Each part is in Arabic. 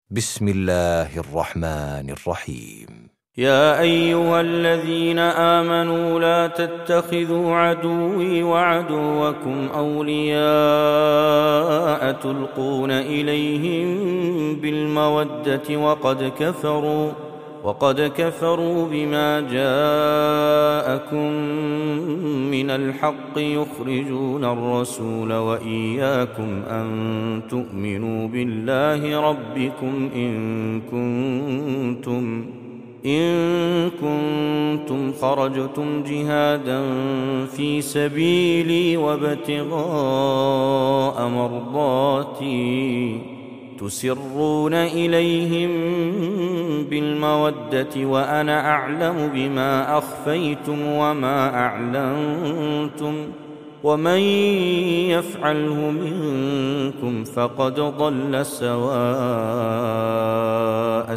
بسم الله الرحمن الرحيم. يا أيها الذين آمنوا لا تتخذوا عدوي وعدوكم أولياء تلقون إليهم بالمودة وقد كفروا بما جاءكم من الحق يخرجون الرسول وإياكم أن تؤمنوا بالله ربكم إن كنتم خرجتم جهادا في سبيلي وابتغاء مرضاتي تسرون إليهم بالمودة وأنا أعلم بما أخفيتم وما أعلنتم ومن يفعله منكم فقد ضل سواء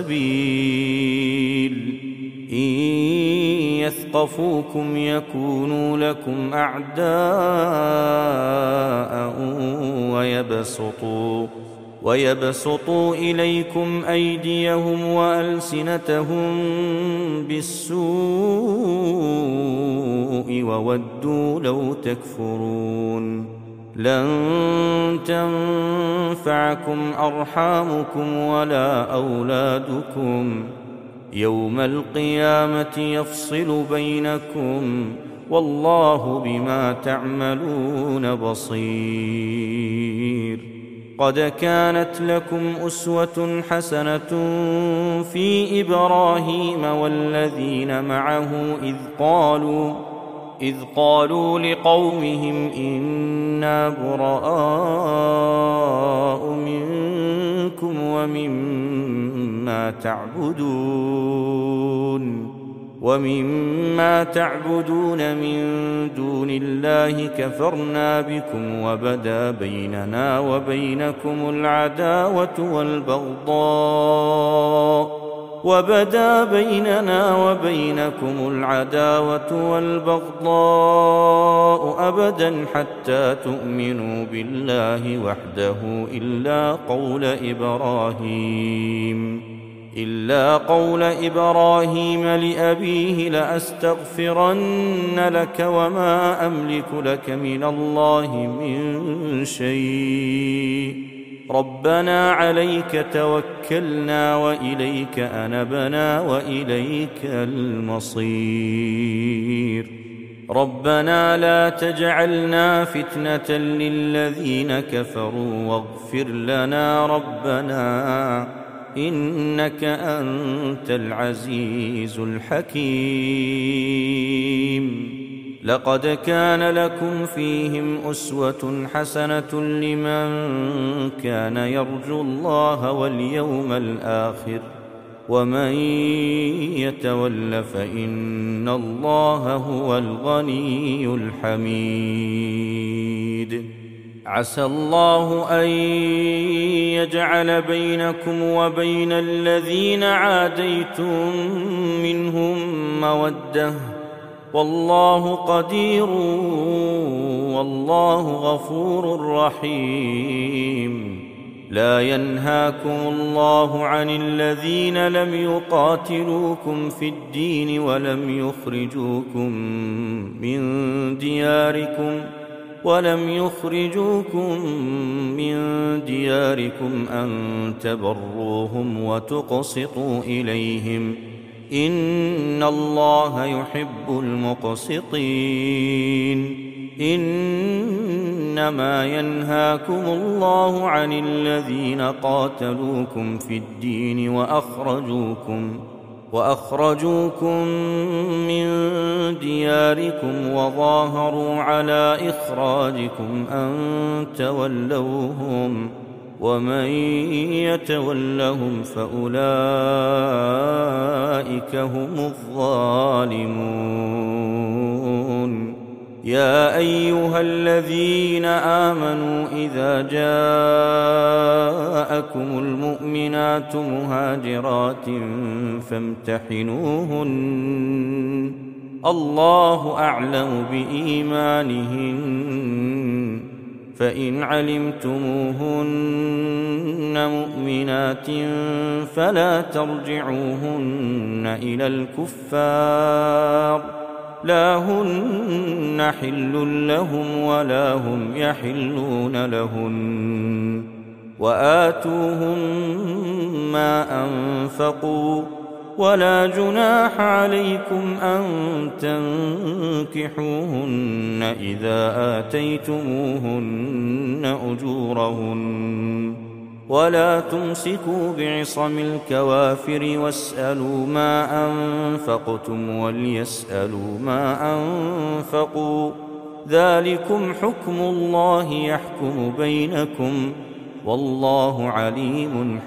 السبيل. إن يثقفوكم يكونوا لكم أعداء ويبسطوا إليكم أيديهم وألسنتهم بالسوء وودوا لو تكفرون. لن تنفعكم أرحامكم ولا أولادكم يوم القيامة يفصل بينكم والله بما تعملون بصير. قد كانت لكم أسوة حسنة في إبراهيم والذين معه إذ قالوا لقومهم إنا براء منكم ومما تعبدون من دون الله كفرنا بكم وبدا بيننا وبينكم العداوة والبغضاء أبدا حتى تؤمنوا بالله وحده إلا قول إبراهيم لأبيه لأستغفرن لك وما أملك لك من الله من شيء ربنا عليك توكلنا وإليك أنبنا وإليك المصير. ربنا لا تجعلنا فتنة للذين كفروا واغفر لنا ربنا إنك أنت العزيز الحكيم. لقد كان لكم فيهم أسوة حسنة لمن كان يرجو الله واليوم الآخر ومن يتول فإن الله هو الغني الحميد. عسى الله أن يجعل بينكم وبين الذين عاديتم منهم مودة والله قدير والله غفور رحيم. لا ينهاكم الله عن الذين لم يقاتلوكم في الدين ولم يخرجوكم من دياركم أن تبروهم وتقسطوا إليهم إن الله يحب المقسطين. إنما ينهاكم الله عن الذين قاتلوكم في الدين وأخرجوكم من دياركم وظاهروا على إخراجكم أن تولوهم ومن يتولهم فأولئك هم الظالمون. يا أيها الذين آمنوا إذا جاءكم المؤمنات مهاجرات فامتحنوهن الله أعلم بإيمانهن فإن علمتموهن مؤمنات فلا ترجعوهن إلى الكفار، لا هن حل لهم ولا هم يحلون لهن، وآتوهم ما أنفقوا، ولا جناح عليكم أن تنكحوهن إذا آتيتموهن أجورهن، ولا تمسكوا بعصم الكوافر واسألوا ما أنفقتم وليسألوا ما أنفقوا، ذلكم حكم الله يحكم بينكم، والله عليم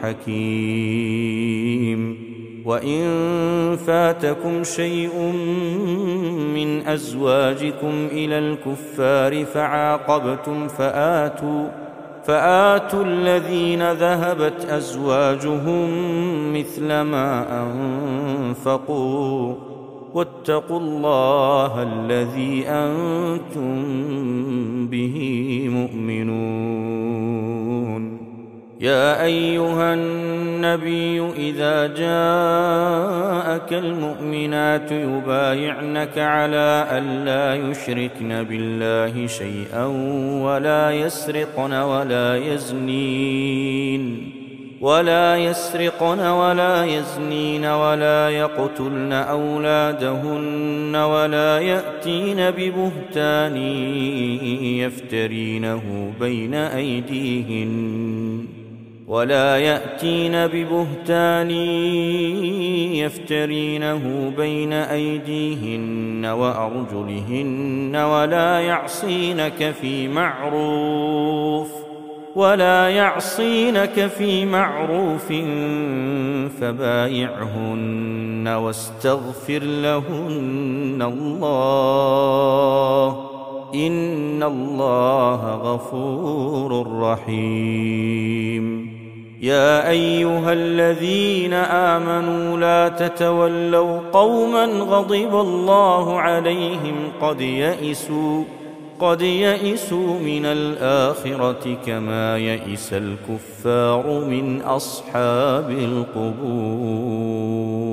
حكيم. وإن فاتكم شيء من أزواجكم إلى الكفار فعاقبتم فآتوا الذين ذهبت أزواجهم مثل ما أنفقوا، واتقوا الله الذي أنتم به مؤمنون. يا أيها النبي إذا جاءك المؤمنات يبايعنك على أن لا يشركن بالله شيئا ولا يسرقن ولا يزنين ولا يقتلن أولادهن ولا يأتين ببهتان يفترينه بين أيديهن وأرجلهن ولا يعصينك في معروف فبايعهن واستغفر لهن الله، إن الله غفور رحيم. يا أيها الذين آمنوا لا تتولوا قوما غضب الله عليهم قد يئسوا من الآخرة كما يئس الكفار من أصحاب القبور.